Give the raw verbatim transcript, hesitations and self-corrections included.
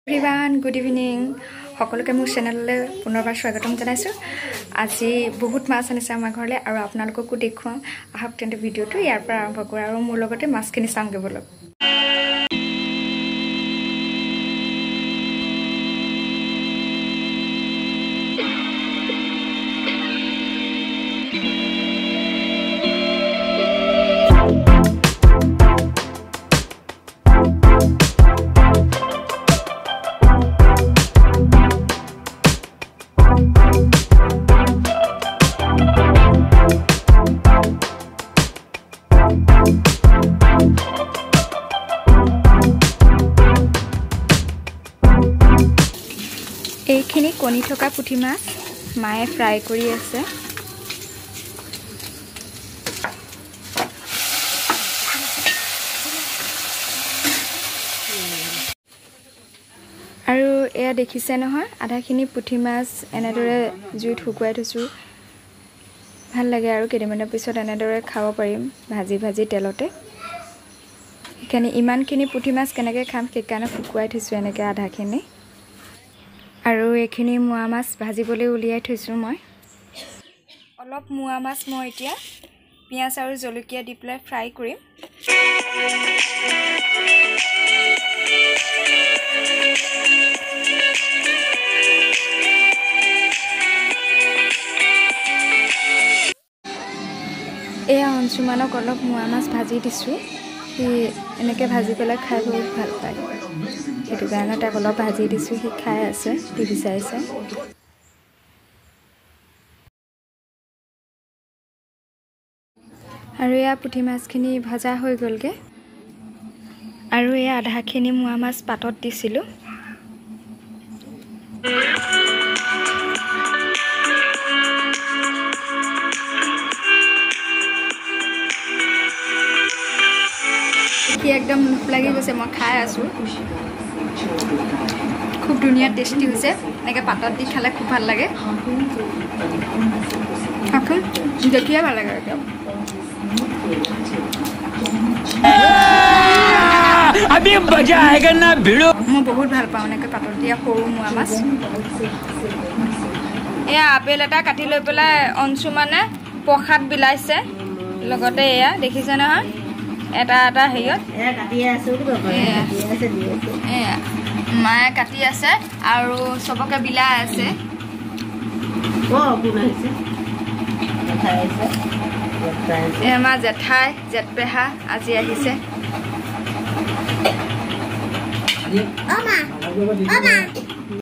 Everyone good evening সকলোকে মোৰ চেনেললৈ পুনৰবাৰ স্বাগতম জনাইছোঁ। আজি বহুত মাছ আনিছে আমাৰ ঘৰলৈ আৰু আপোনালোককো দেখুৱাম। আহক তেন্তে ভিডিঅ'টো ইয়াৰ পৰা আৰম্ভ কৰোঁ আৰু মোৰ লগতে মাছখিনি চাওঁগৈ বলক। এইখিনি কণী থকা পুঠি মাছ মায়ে ফ্ৰাই কৰি আছে। আৰু এয়া দেখিছে নহয়, আধাখিনি পুঠি মাছ এনেদৰে জুইত শুকুৱাই থৈছোঁ। ভাল লাগে আৰু কেইদিনমানৰ পিছত এনেদৰে খাব পাৰিম ভাজি ভাজি তেলতে। সেইকাৰণে ইমানখিনি পুঠি মাছ কেনেকৈ খাম সেইকাৰণে শুকুৱাই থৈছোঁ এনেকৈ আধাখিনি। আৰু এইখিনি মোৱা মাছ ভাজিবলৈ উলিয়াই থৈছোঁ মই। অলপ মোৱা মাছ মই এতিয়া পিঁয়াজ আৰু জলকীয়া দি পেলাই ফ্ৰাই কৰিম। এয়া অঞ্চুমানক অলপ মোৱা মাছ ভাজি দিছোঁ। সি এনেকৈ ভাজি পেলাই খাই বহুত ভাল পায়, সেইটো কাৰণে তাক অলপ ভাজি দিছোঁ। সি খাই আছে, টিভি চাইছে। আৰু এয়া পুঠি মাছখিনি ভজা হৈ গ'লগৈ। আৰু এয়া আধাখিনি মোৱা মাছ পাতত দিছিলোঁ। সি একদম মুখ লাগি গৈছে, মই খাই আছোঁ। খুব ধুনীয়া টেষ্টি হৈছে, এনেকৈ পাতত দি খালে খুব ভাল লাগে। দেখিয়ে ভাল লাগে একদম। মই বহুত ভাল পাওঁ এনেকৈ পাতত দিয়া সৰু মোৱা মাছ। এয়া আপেল এটা কাটি লৈ পেলাই অঞ্চুমানে প্ৰসাদ বিলাইছে লগতে। এয়া দেখিছে নহয়, এটা এটা হেৰিয়ত এয়া মায়ে কাটি আছে আৰু চবকে বিলাই আছে। আমাৰ জেঠাই জেঠপেহা আজি আহিছে।